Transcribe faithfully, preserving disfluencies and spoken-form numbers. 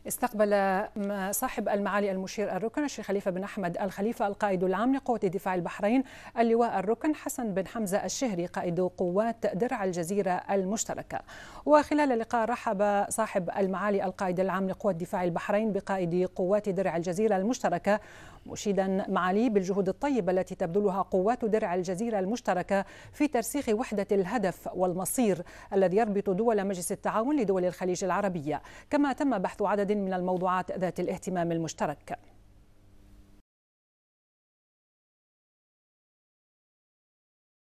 استقبل صاحب المعالي المشير الركن الشيخ خليفة بن أحمد الخليفة القائد العام لقوات دفاع البحرين اللواء الركن حسن بن حمزة الشهري قائد قوات درع الجزيرة المشتركة. وخلال اللقاء رحب صاحب المعالي القائد العام لقوات دفاع البحرين بقائد قوات درع الجزيرة المشتركة، مشيدا معالي بالجهود الطيبة التي تبذلها قوات درع الجزيرة المشتركة في ترسيخ وحدة الهدف والمصير الذي يربط دول مجلس التعاون لدول الخليج العربية، كما تم بحث عدد من الموضوعات ذات الاهتمام المشترك.